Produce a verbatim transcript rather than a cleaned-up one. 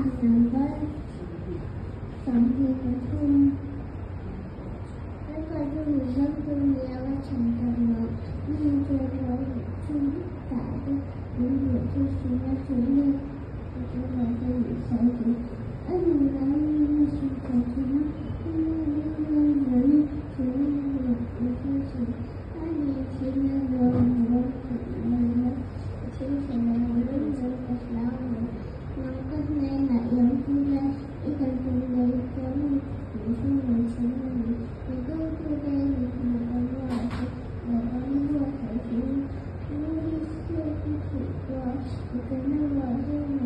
nằm với phòng thì có thương cái coi cho người dân thương nhiều và chẳng cần nó nhưng cho nó chung tất cả những việc cho chúng ta chúng lên cho nó sẽ bị sai chứ anh mình đã như chúng ta chúng nó nhưng nhưng nhưng chúng nó được như chúng anh ấy chỉ là người người người chỉ là người người người lao người nó có nên là yếu như thế ít cần cùng người kéo mình những phương người sống mình mình cứ cứ đây mình mà có người để có người phải chịu như xưa khi chịu qua thì cái năng lượng